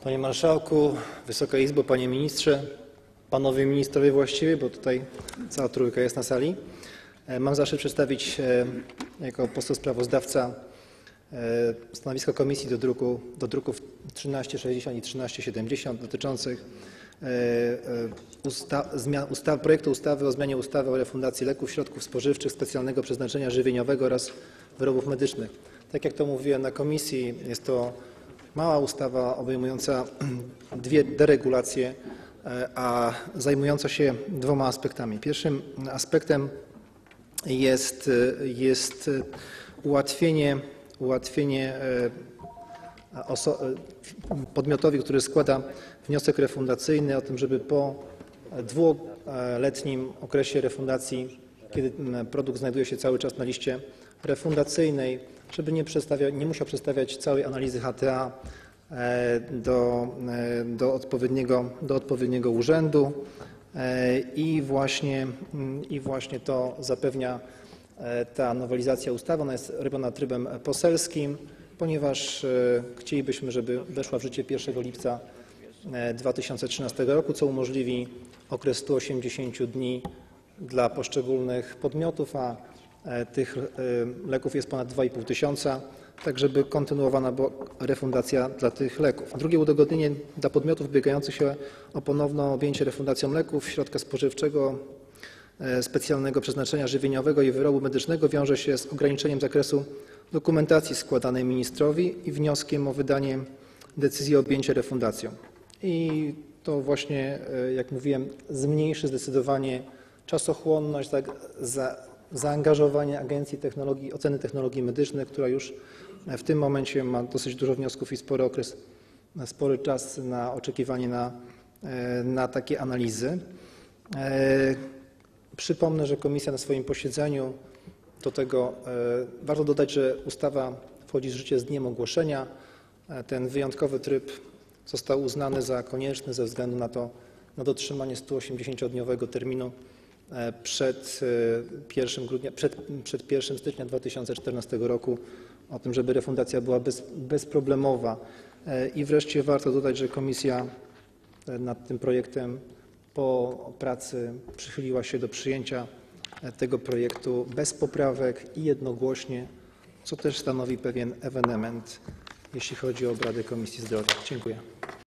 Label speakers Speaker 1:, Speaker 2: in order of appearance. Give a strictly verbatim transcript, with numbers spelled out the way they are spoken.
Speaker 1: Panie Marszałku, Wysoka Izbo, Panie Ministrze, Panowie Ministrowie właściwie, bo tutaj cała trójka jest na sali. Mam zaszczyt przedstawić jako poseł sprawozdawca stanowisko Komisji do, druku, do druków trzynaście sześćdziesiąt i trzynaście siedemdziesiąt dotyczących usta zmian, usta projektu ustawy o zmianie ustawy o refundacji leków, środków spożywczych specjalnego przeznaczenia żywieniowego oraz wyrobów medycznych. Tak jak to mówiłem na komisji, jest to mała ustawa obejmująca dwie deregulacje, a zajmująca się dwoma aspektami. Pierwszym aspektem jest, jest ułatwienie, ułatwienie podmiotowi, który składa wniosek refundacyjny, o tym, żeby po dwuletnim okresie refundacji, kiedy produkt znajduje się cały czas na liście refundacyjnej, żeby nie, nie musiał przedstawiać całej analizy H T A do, do, odpowiedniego, do odpowiedniego urzędu i właśnie, i właśnie to zapewnia ta nowelizacja ustawy. Ona jest robiona trybem poselskim, ponieważ chcielibyśmy, żeby weszła w życie pierwszego lipca dwa tysiące trzynastego roku, co umożliwi okres stu osiemdziesięciu dni dla poszczególnych podmiotów, a tych leków jest ponad dwa i pół tysiąca, tak żeby kontynuowana była refundacja dla tych leków. Drugie udogodnienie dla podmiotów ubiegających się o ponowne objęcie refundacją leków, środka spożywczego specjalnego przeznaczenia żywieniowego i wyrobu medycznego wiąże się z ograniczeniem zakresu dokumentacji składanej ministrowi i wnioskiem o wydanie decyzji o objęcie refundacją. I to właśnie, jak mówiłem, zmniejszy zdecydowanie czasochłonność, tak, za, zaangażowanie Agencji Technologii, Oceny Technologii Medycznych, która już w tym momencie ma dosyć dużo wniosków i spory okres, spory czas na oczekiwanie na, na takie analizy. Przypomnę, że komisja na swoim posiedzeniu do tego, warto dodać, że ustawa wchodzi w życie z dniem ogłoszenia. Ten wyjątkowy tryb został uznany za konieczny ze względu na to, na dotrzymanie stu osiemdziesięciodniowego terminu przed pierwszym grudnia, przed, przed pierwszym stycznia dwa tysiące czternastego roku, o tym, żeby refundacja była bez, bezproblemowa. I wreszcie warto dodać, że komisja nad tym projektem po pracy przychyliła się do przyjęcia tego projektu bez poprawek i jednogłośnie, co też stanowi pewien ewenement, jeśli chodzi o obrady Komisji Zdrowia. Dziękuję.